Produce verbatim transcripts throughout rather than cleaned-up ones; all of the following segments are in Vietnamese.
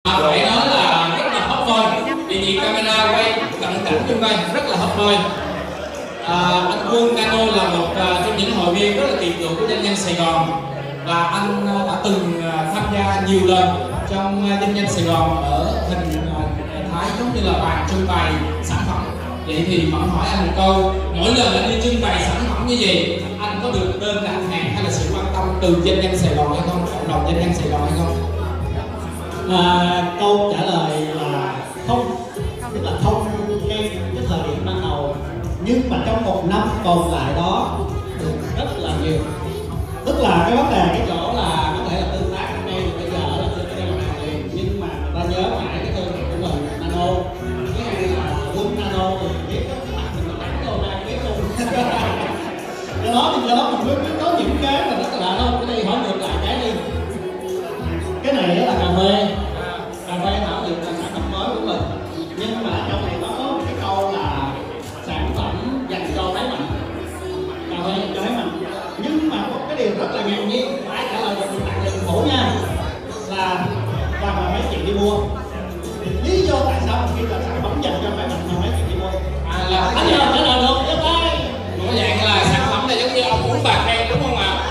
À, phải nói là rất là hot boy, vì vì camera quay cận cảnh như vậy rất là hot boy. À, anh Quân Nano là một uh, trong những hội viên rất là kỳ cựu của Doanh nhân Sài Gòn, và anh uh, đã từng uh, tham gia nhiều lần trong uh, Doanh nhân Sài Gòn ở hình uh, thái giống như là bàn trưng bày sản phẩm. Vậy thì vẫn hỏi anh một câu, mỗi lần anh đi trưng bày sản phẩm như vậy, anh có được đơn đặt hàng hay là sự quan tâm từ Doanh nhân Sài Gòn hay không, cộng đồng Doanh nhân Sài Gòn hay không? À, câu trả lời là không, tức là không ngay cái thời điểm ban đầu, nhưng mà trong một năm còn lại đó được rất là nhiều. Tức là cái vấn đề cái chỗ là có thể là tương tác ở đây bây giờ là chưa có mặt hàng liền, nhưng mà người ta nhớ mãi cái thương hiệu của mình Nano, cái hay là Quân Nano thì biết các mặt mình nó đánh đâu ra biết luôn. Do đó thì do đó mình mới có những cái mà rất là lạ đâu. Cái đây hỏi ngược lại cái đi, cái này là cà phê, cà phê thảo dược là sản phẩm mới của mình, nhưng mà trong này nó có một cái câu là sản phẩm dành cho máy mạnh, cà phê dành cho máy mạnh. Nhưng mà có cái điều rất là ngạc nhiên, phải trả lời được mình tặng được khổ nha, là và mà mấy chị đi mua. Lý do tại sao mình khi là sản phẩm dành cho máy mạnh mà mấy chị đi mua? À, là anh nào trả lời được cho tay. có dạng là sản phẩm này giống như ông uống bạc đen đúng không ạ?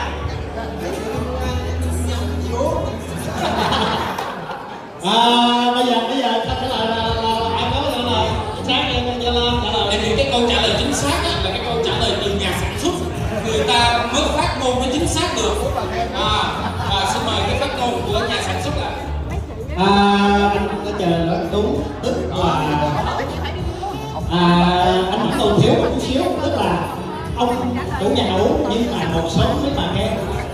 À, bây giờ bây giờ trả lời là ai có trả lời chính xác em trả lời trả lời. Em nghĩ cái câu trả lời chính xác là cái câu trả lời từ nhà sản xuất, người ta mới phát ngôn nó chính xác được. À, và xin mời cái phát ngôn của nhà sản xuất ạ. À, anh có chờ nói đúng, tức là à, anh vẫn còn thiếu một chút xíu, tức là ông chủ nhà uống nhưng mà một số mấy bà nghe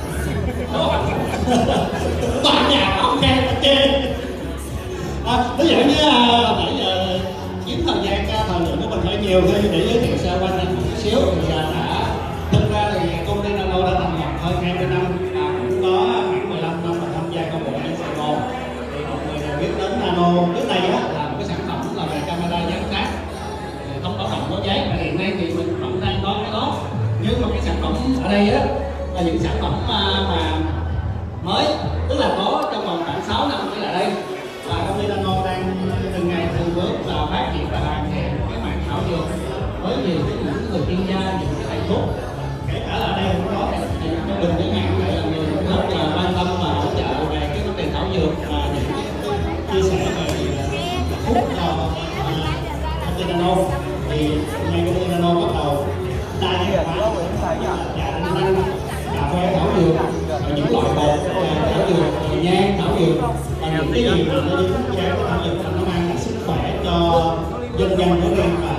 toàn nhà ông nghe ở trên. À, ví dụ như là nãy giờ chiếm thời gian thời lượng của mình hơi nhiều thôi, để giới thiệu sơ qua anh một chút xíu thì đã thực ra thì công ty Nano đã thành lập hơn hai mươi năm, và cũng có khoảng mười lăm năm mà tham gia công nghệ Sài Gòn. Thì mọi người đều biết đến Nano trước đây á là một cái sản phẩm là về camera giám sát không báo động báo cháy, và hiện nay thì mình vẫn đang có cái đó. Nhưng mà cái sản phẩm ở đây á là những sản phẩm mà, mà mới, tức là có trong vòng khoảng sáu năm trở lại đây, và công ty Nano đang từng ngày từng bước và phát triển và hoàn thiện cái mảng thảo dược với nhiều cái những người chuyên gia, những cái thầy thuốc, kể cả là đây cũng có thầy Châu Bình chẳng hạn, đây là người rất là quan tâm và hỗ trợ về cái vấn đề thảo dược và những cái chia sẻ về thuốc cho công ty Nano. Thì ngay công ty Nano bắt đầu đa dạng hóa trà đinh lăng, cà phê thảo dược, những loại bột thảo dược, nhang thảo dược, và những cái gì mà nó đi quốc gia của thảo dược nó mang lại sức khỏe cho dân dân nói riêng và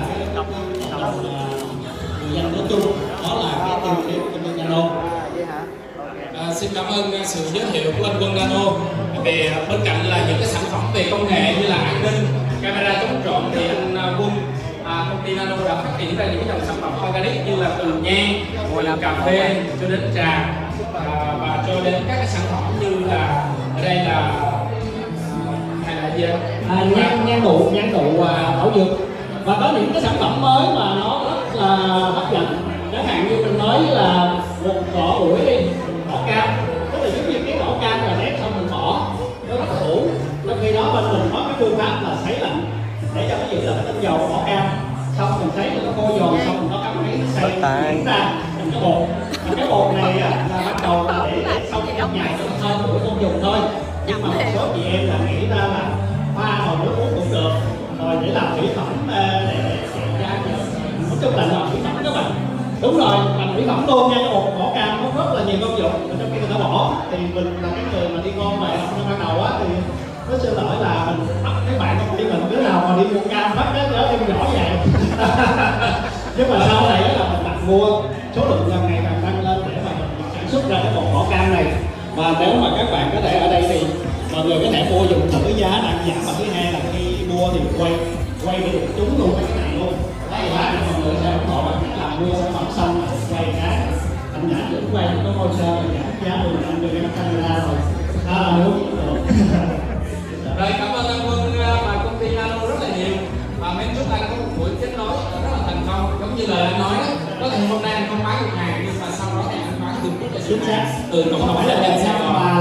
người dân nói chung. Đó là cái tiêu chí của công ty Nano. À, xin cảm ơn sự giới thiệu của anh Quân Nano. Về bên cạnh là những cái sản phẩm về công nghệ như là an ninh, camera chống trộm, thì anh Quân, à, công ty Nano đã phát triển ra những dòng sản phẩm organic như là từ nhang, từ cà phê cho đến trà, à, và cho đến các cái sản phẩm như là ở đây là hay là gì anh? À, nhang nhang nụ nhang nụ à, thảo dược, và có những cái sản phẩm mới mà nó rất là hấp dẫn, chẳng hạn như mình nói là một vỏ ủi đi, vỏ cam, tức là giống như cái vỏ cam là ép xong mình bỏ nó rất là ủ. Trong khi đó bên mình có cái phương pháp là sấy lạnh để cho nó giữ là cái tinh dầu vỏ cam, xong mình sấy cho nó khô giòn, xong mình có cái máy xay chuyển ra thành cái bột. Và cái bột này á, là bắt đầu là để, để sau cái trong ngày cho nó thơm của công dùng thôi. Nhưng mà một số chị em là nghĩ ra là pha vào nước uống cũng được, rồi để làm mỹ phẩm để để ra nói chung là làm mỹ phẩm các bạn. Đúng rồi, làm mỹ phẩm luôn nha. Cái bột vỏ cam nó rất là nhiều công dụng, mà trong khi người ta bỏ thì mình là cái người mà đi ngon về học ban đầu á thì nó xin lỗi là mình bắt các bạn công ty mình đứa nào mà đi mua cam bắt đó đó em rõ vậy. Nhưng mà sau này là mình đặt mua số lượng càng ngày càng tăng lên để mà mình sản xuất ra cái bột vỏ cam này. Và nếu mà các bạn có thể ở đây thì mọi người có thể mua dùng thử, giá đang giảm. Và thứ hai là khi mua thì quay quay để được trúng luôn các bạn luôn. Đấy là mọi người sẽ ủng hộ bằng cách là mua sản phẩm xong quay cái anh nhã vẫn quay có môi sơn và giảm giá luôn, anh đưa cái camera rồi đó là đúng. Rồi, cảm ơn anh Quân và công ty Nano rất là nhiều, và mến chúc anh có một buổi kết nối rất là thành công. Giống như lời anh nói đó, có thể hôm nay anh không bán được hàng, nhưng mà sau đó thì anh bán được rất là chính xác từ cộng đồng doanh nhân Sài Gòn và là rất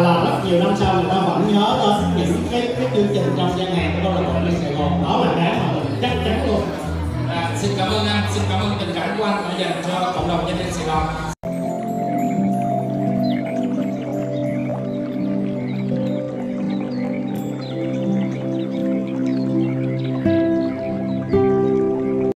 nhiều năm sau người ta vẫn nhớ đến những cái cái chương trình trong gian hàng của câu lạc bộ Nhân Sài Gòn. Đó là cái mà mình chắc chắn luôn. À, xin cảm ơn anh, xin cảm ơn tình cảm của anh đã dành cho cộng đồng Nhân dân Sài Gòn.